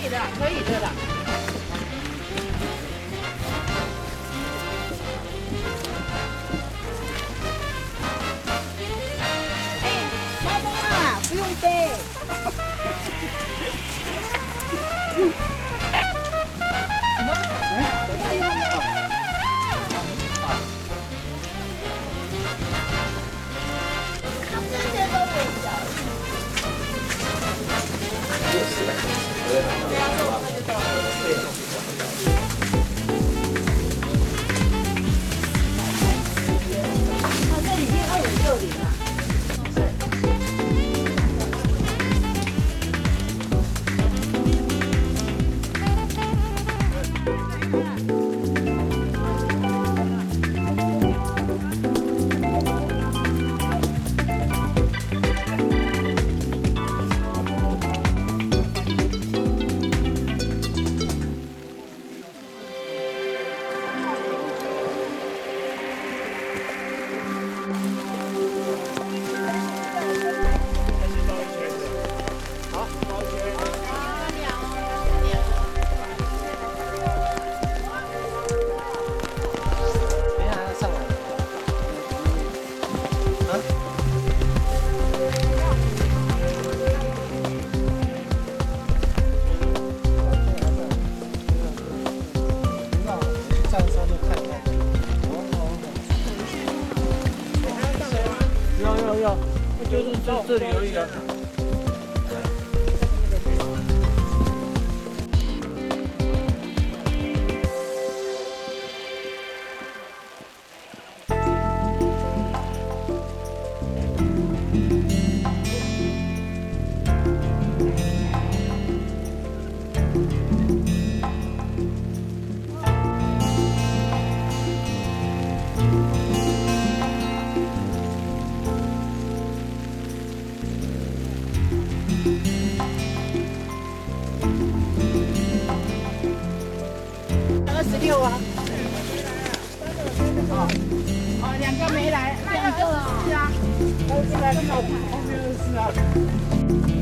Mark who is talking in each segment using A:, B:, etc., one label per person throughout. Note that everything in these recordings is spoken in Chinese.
A: 的，可以的啦。妈妈不用背。这里面2560啊。
B: 要，就是这里有一个。
A: 26啊。哦，2个没来，那要24啊。24来，后面24啊。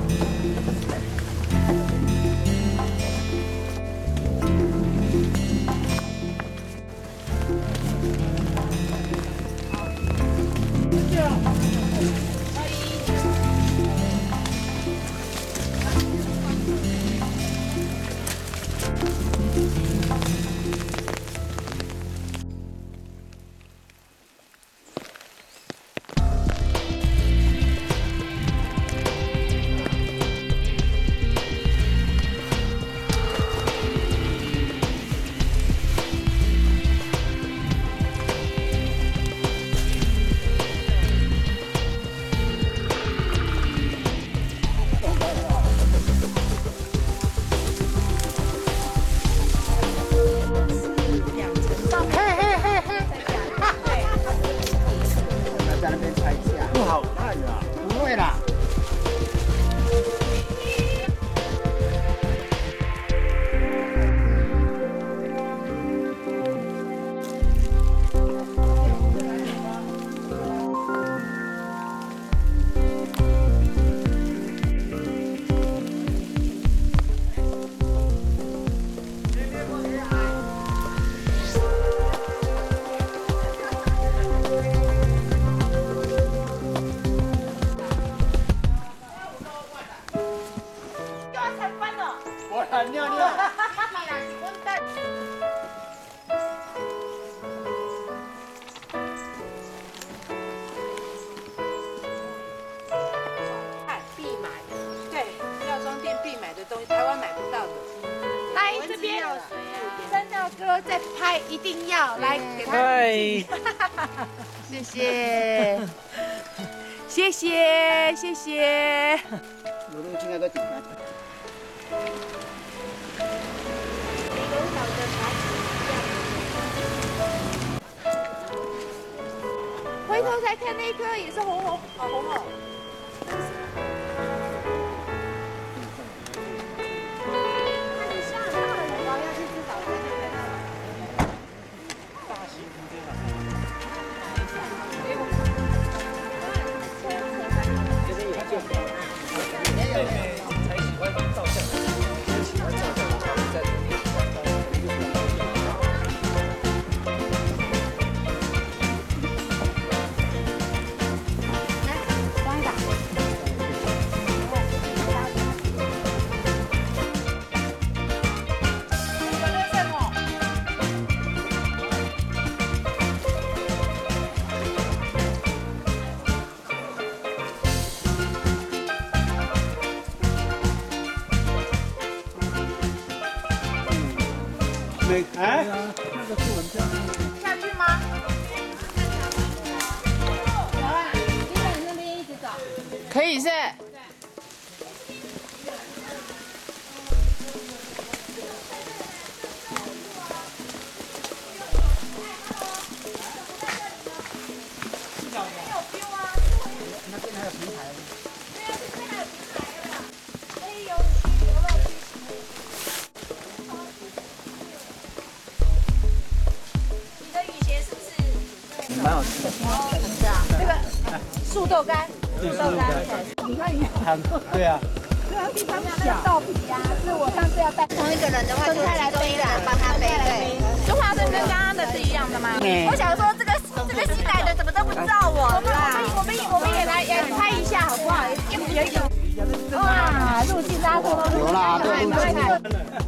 B: 不好看啊！
A: 不会啦。
B: 我喊尿尿。
A: 必买，对，药妆店必买的东西，台湾买不到的。来这边，真的哥在拍，一定要来给他。谢谢，谢谢，谢谢。
C: 路路进来个顶下。
A: 回头才看那一颗也是红红，好红哦。
B: 妹妹才喜欢照相，就喜欢没哎，
C: 那个树很漂亮。
A: 下去吗？走啊，你往那边一直走。可以是。
C: 那边还有平台。蛮好吃的。
A: 是啊，这个树豆干，
B: 对，
A: 树豆干。你看你
B: 很对啊。
A: 这个地方那个豆皮啊，是我上次要带
D: 同一个人的话，就
A: 来背的，
D: 帮他背。对，
A: 中华灯跟刚刚的是一样的吗？
D: 我想说这个新来的怎么都不照我啦？
A: 我们也来拍一下好不好？有哇，入境拉货都
C: 有啦，都入境。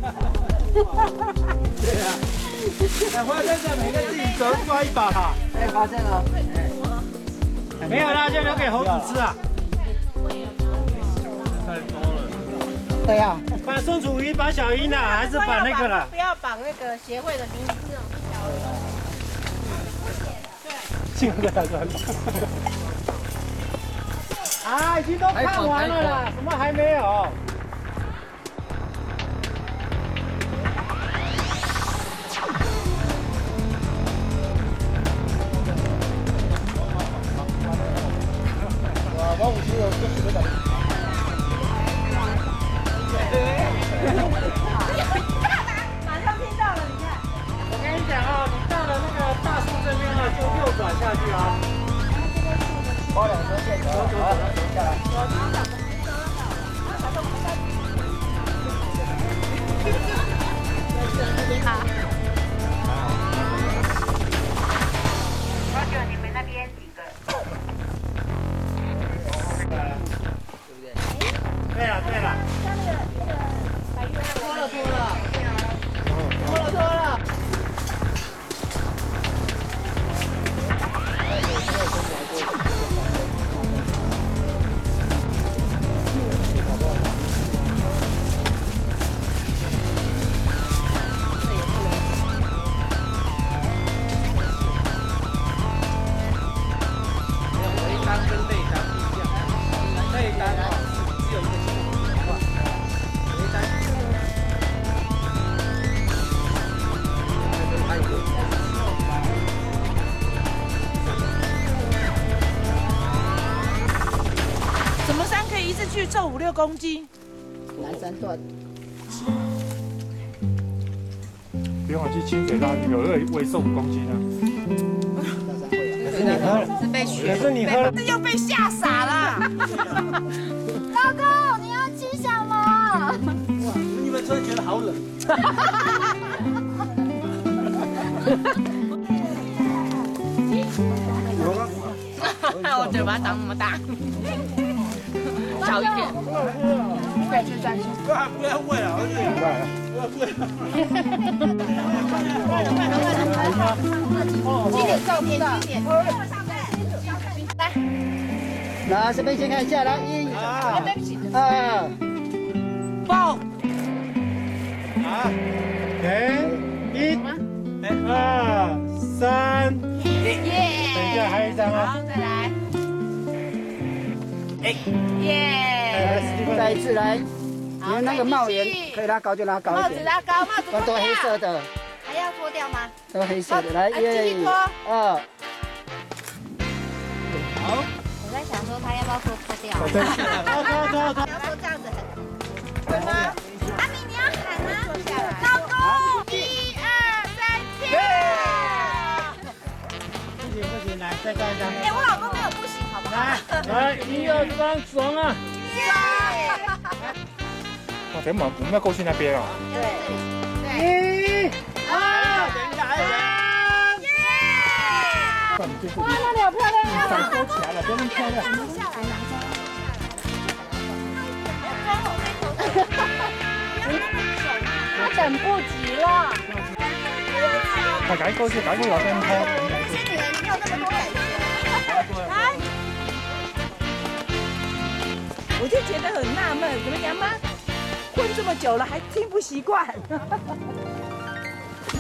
B: 对啊。哎，花生酱每个自己折抓一把啦。
C: 哎，发现了。
B: 没有啦，就留给猴子吃啊。太多了。
C: 对呀。
B: 把松鼠鱼，把小鹰啊，还是把那个啦？
A: 不要绑那个协会的名字。
B: 这个太专业。啊，已经都看完了啦，怎么还没有？我50有40个等。
A: 马上听到了，你看。
B: 我跟你讲啊，你到了那个大树这边啊，就右转下去啊。包两车线，走下来。
A: 你好。
D: 你们那边几个？
B: 对了对了。
A: 脱了。什么山可以一次去凑5、6公斤？
C: 南山段。
E: 别忘记清水大有2位15公斤啊。
B: 也是你喝了。
A: 这又被吓傻了。
D: 老公，你要吃什么？
B: 你们真的觉得好冷。
A: 我嘴巴长那么大，小一点。再去。
B: 不要喂了，儿子。
A: 几点照片？几点？
C: 来，这边先看一下，来1、2、
A: 报。
B: 好，给1、2、3。
A: 耶！
B: 等一下，还有一张啊。
A: 好，再来。耶！
C: 再一次来，你们那个帽檐可以拉高就拉高
A: 帽子
C: 一点，
A: 拉高，帽子
C: 都黑色的，
D: 还要脱掉吗？
C: 都黑色的，来
A: 继续
C: 1、
A: 脱。
C: 2。
B: 好。
D: 我在想说他要不要脱掉？
B: 脱。
D: 要脱这样子很。
A: 对吗？
D: 阿明你要喊啊！
A: 坐下来。
D: 老公，1、2、3，耶！
B: 不行，来再照一张。
D: 哎，我老公没有不行，好不好？
B: 来，1、2、3，爽啊！
E: 哇，等我们要过去那边哦。
B: 1、
D: 对。
B: 2、3，
D: 耶！
A: 哇，那里好漂亮啊！
E: 伞收起来了，不要那么漂亮。
D: 下来了。
A: 他等不及了。
E: 快赶紧过去，赶紧往上拍。
D: 这些女人没有那么多感觉。
A: 来，我就觉得很纳闷，怎么杨妈混这么久了还听不习惯？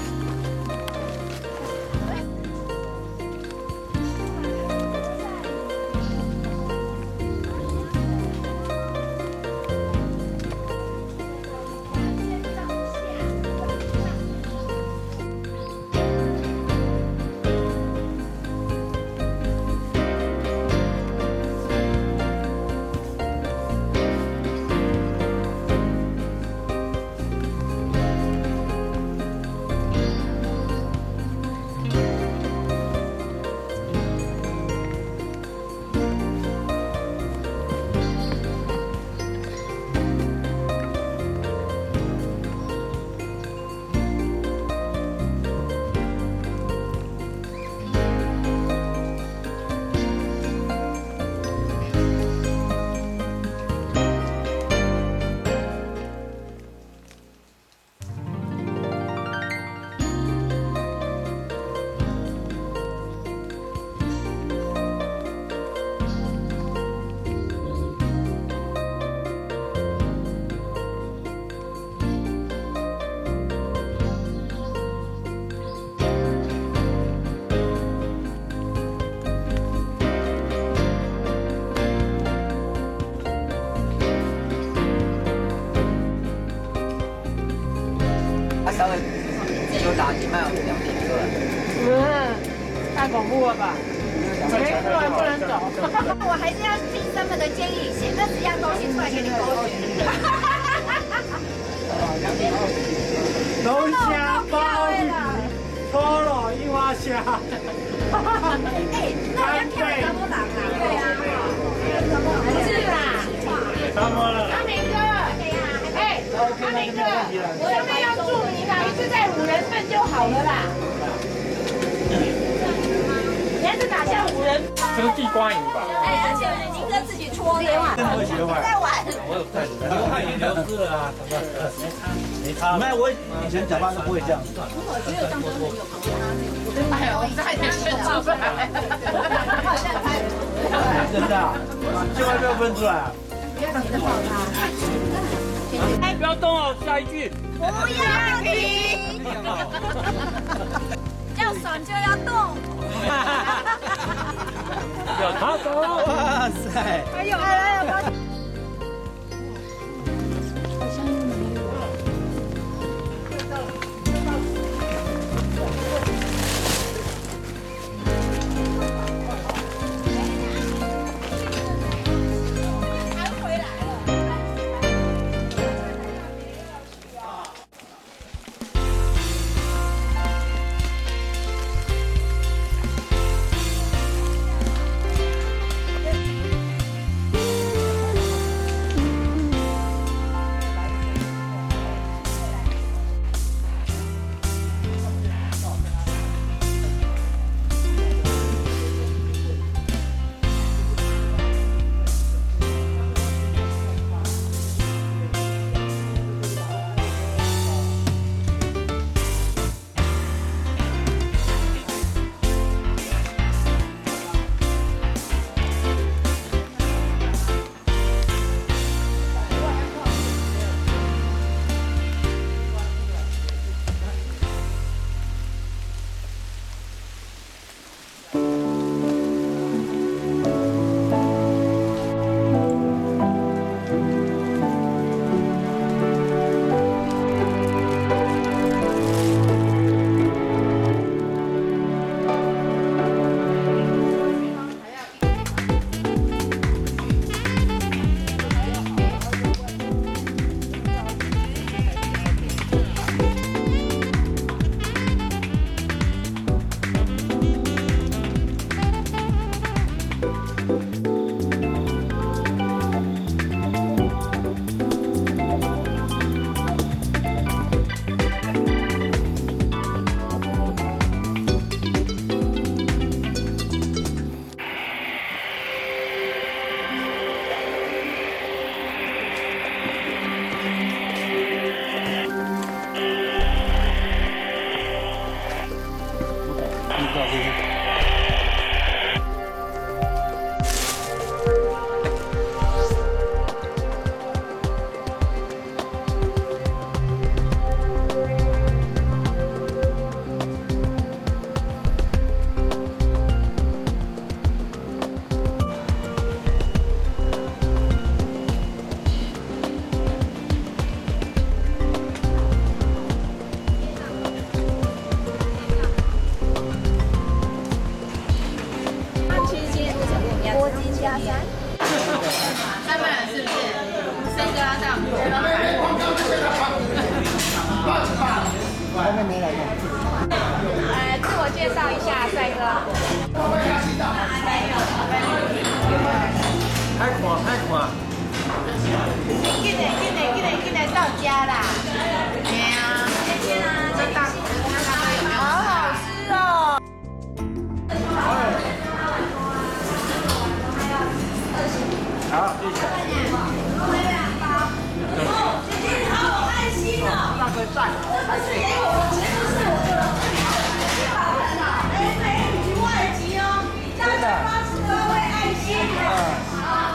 C: 稍微就打几迈2点歌了。
A: 太恐怖了吧？没出来不能走。
D: 我还是要听他们的建议，写这10样东西出来给你勾选。
B: 龙虾鲍鱼、拖罗樱花虾。
D: 哎，那人跳什么人啊？对啊，是啦。
B: 怎么了？
A: 阿明哥，哎，阿明哥，上面要注明啦，一次带5人份就好了啦。你还是打下5人。
E: 这是地瓜饮吧？
D: 哎，而且宁哥自己搓的嘛，在玩。
B: 流汗也流失了啊！没差。没，我以前讲话是不会这样。
D: 我觉得当时有旁边
A: 哎呦，我差点说出来。
B: 真的啊？千万不要分出来啊！不要动哦，下一句。
D: 不要停，要爽就要动。
B: 不要逃走！哇塞！
D: 还有，来。
A: 自我介绍一下，帅哥。
B: 太快！
A: 进来到家啦！对啊，真大，好好吃哦。
B: 好，谢谢。
D: 好爱心哦！
B: 大哥赞。真的。
D: 各位爱心。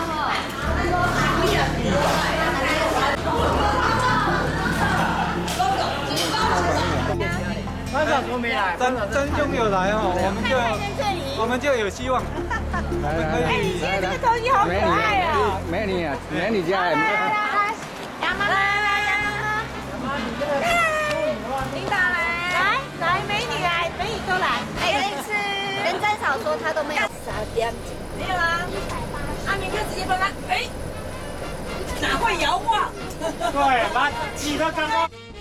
B: 班长都没来，真兄有来哦，我们就有希望。
A: 哎，你今天这个东西好可爱哦！
C: 美女啊，美女家的。
A: 来，杨妈妈，杨妈妈，你
D: 说他都没有3点几，没有啊，阿明哥直接帮他，哎，哪会摇晃？
B: 对，把挤得刚刚。